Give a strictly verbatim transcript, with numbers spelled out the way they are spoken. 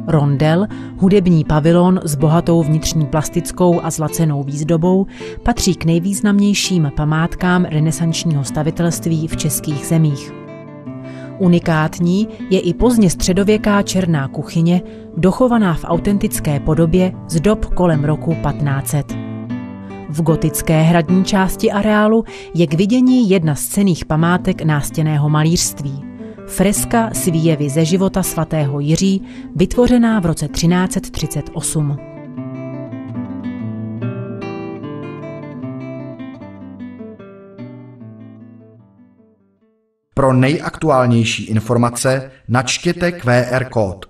Rondel, hudební pavilon s bohatou vnitřní plastickou a zlacenou výzdobou, patří k nejvýznamnějším památkám renesančního stavitelství v českých zemích. Unikátní je i pozdně středověká černá kuchyně, dochovaná v autentické podobě z dob kolem roku patnáct set. V gotické hradní části areálu je k vidění jedna z cenných památek nástěnného malířství. Freska s výjevy ze života svatého Jiří, vytvořená v roce třináct set třicet osm. Pro nejaktuálnější informace načtěte Q R kód.